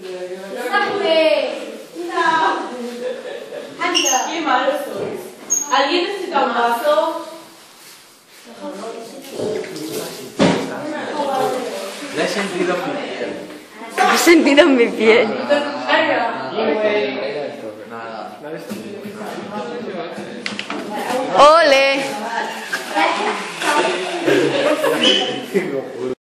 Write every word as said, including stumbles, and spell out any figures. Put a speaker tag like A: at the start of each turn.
A: Qué malo sois. ¿Alguien necesita un vaso?
B: La he sentido en mi piel.
C: Lo he sentido en mi piel. ¡Ole!